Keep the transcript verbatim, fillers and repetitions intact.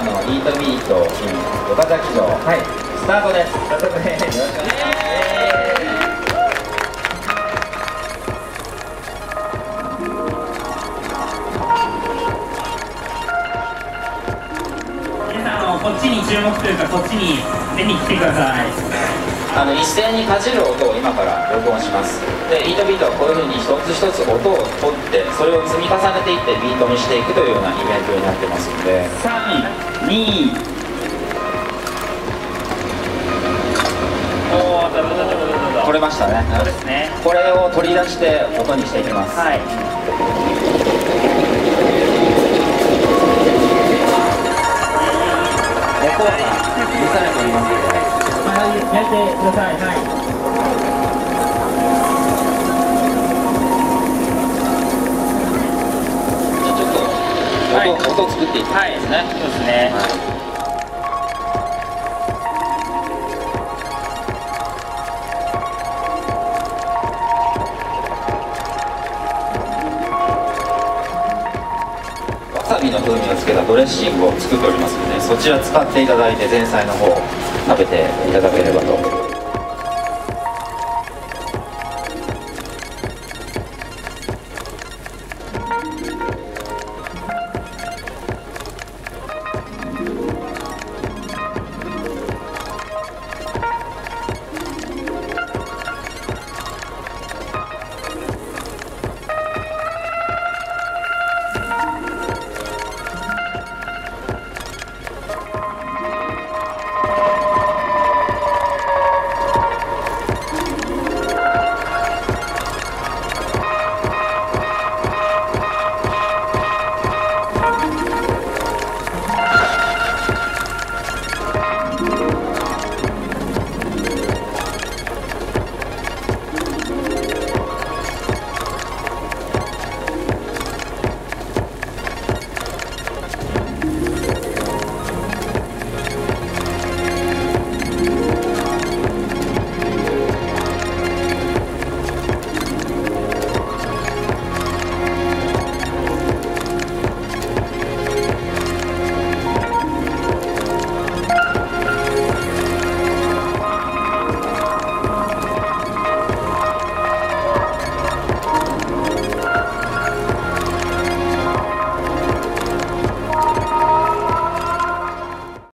のイートミート in 岡崎城、はい、スタートです。早速ね、よろしくお願いします。 こっちに注目というか、こっちにぜひ来てください。 あの一斉にかじる音を今から録音します。でイートビートはこういうふうに一つ一つ音を取ってそれを積み重ねていってビートにしていくというようなイベントになってますので、 さん、に、おお、だだだだだだだ取れましたね。 そうですね。 これを取り出して音にしていきます。 はい。 音が許されておりますので、 はい、やってください。はい。 じゃあちょっと音、はい、音を作っていきますね。はい、 そうですね。はい。 わさびの風味をつけたドレッシングを作っておりますので、そちら使っていただいて前菜の方を食べていただければと。